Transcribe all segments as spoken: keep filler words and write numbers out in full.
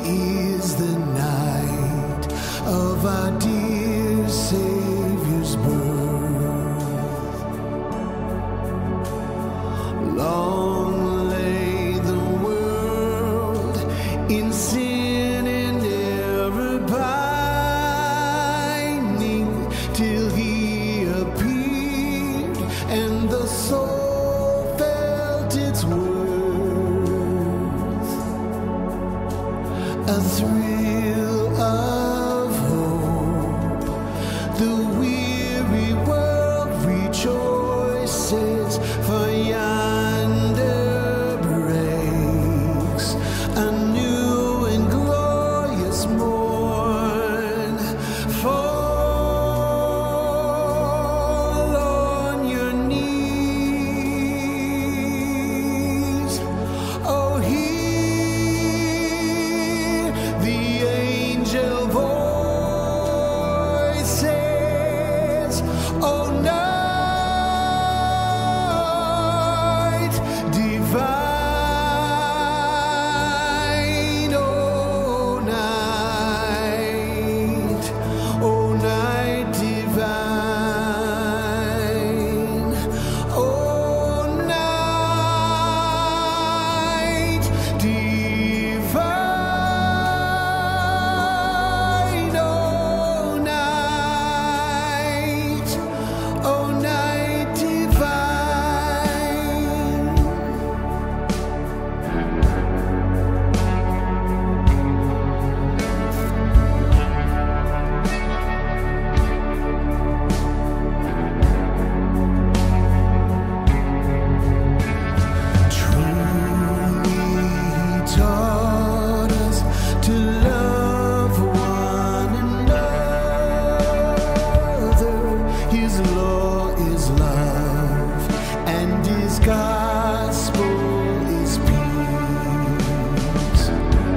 is the night of our dear Savior's birth. Long lay the world in sin and error pining, till he appeared and the soul felt its worth. A thrill of hope, the weary world rejoices, for yonder breaks a new and glorious morn. Fall on your knees, oh, hear the angel voices, oh, night divine, oh, night, oh, night divine, oh, night divine, oh, night, oh, night divine. Truly he taught us to love one another. His law is love, and his gospel is peace.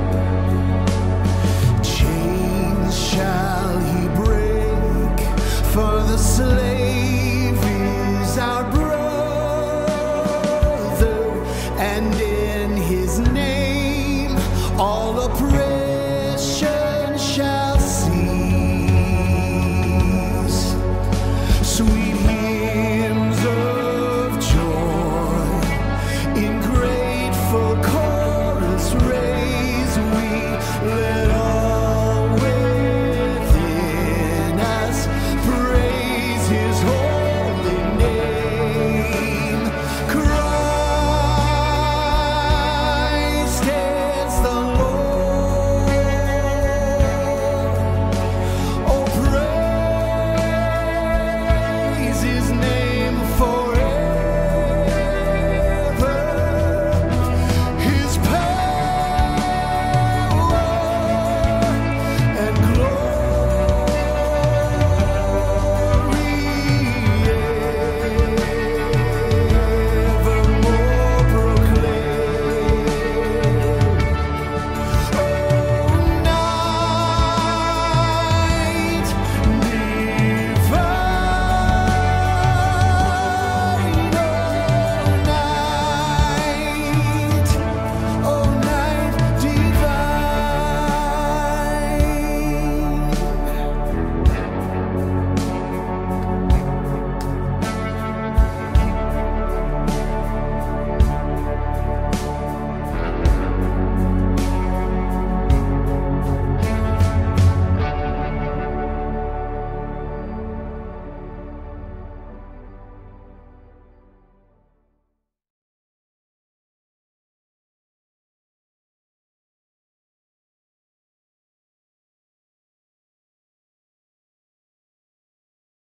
Chains shall he break, for the slave is our brother, and in his name all oppression